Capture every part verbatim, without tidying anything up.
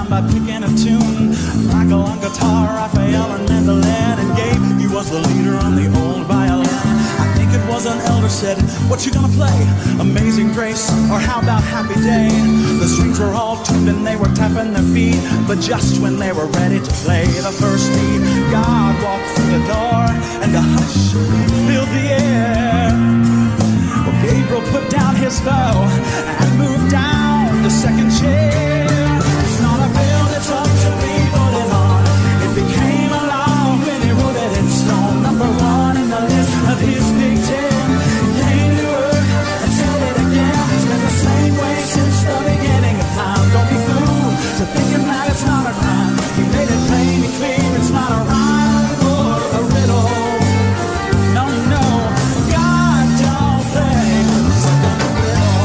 by picking a tune. Michael on guitar, Raphael on mandolin, and Gabe, he was the leader on the old violin. I think it was an elder said, what you gonna play? Amazing Grace, or how about Happy Day? The strings were all tuned and they were tapping their feet, but just when they were ready to play the first beat, God walked through the door and a hush filled the air. Well, Gabriel put down his bow and moved down the second chair. It's not a bill, it's up to me, voted on. It became a law when he wrote it in stone. Number one in the list of his Big Ten. He came to earth and said it again. It's been the same way since the beginning of time. Don't be fooled to thinking that it's not a crime. He made it plain and clear, it's not a rhyme or a riddle. No, no, God don't play with the riddle.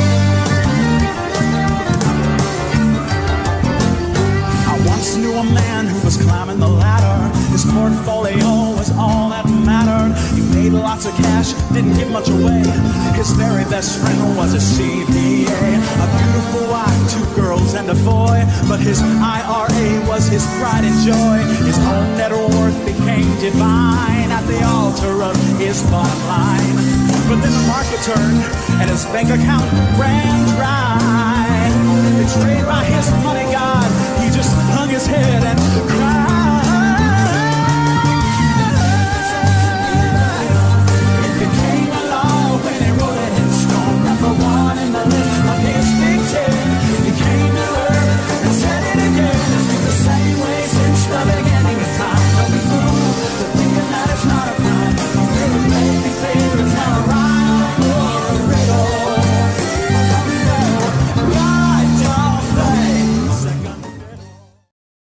I once knew a man who was climbing the ladder. His portfolio was all that mattered. He made lots of cash, didn't give much away. His very best friend was a C P A. A beautiful wife, two girls and a boy. But his I R A was his pride and joy. His own net worth became divine at the altar of his bottom line. But then the market turned and his bank account ran dry. Betrayed by his money god, he just hung his head and cried.